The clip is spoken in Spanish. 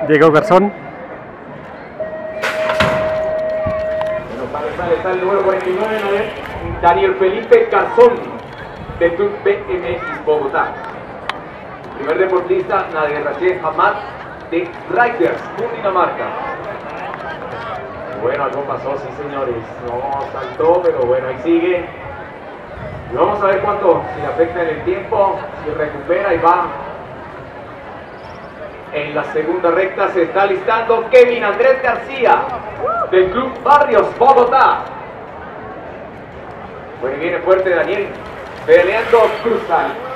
Diego Garzón. Sale el número 49, Daniel Felipe Garzón, de Club BMX Bogotá. Primer deportista, Nadia Rachel Hamad, de Riders, Cundinamarca. Bueno, algo pasó, sí señores, no saltó, pero bueno, ahí sigue. Y vamos a ver cuánto se le afecta en el tiempo, si recupera y va. En la segunda recta se está listando Kevin Andrés García, del Club Barrios Bogotá. Bueno, viene fuerte Daniel, peleando cruzal.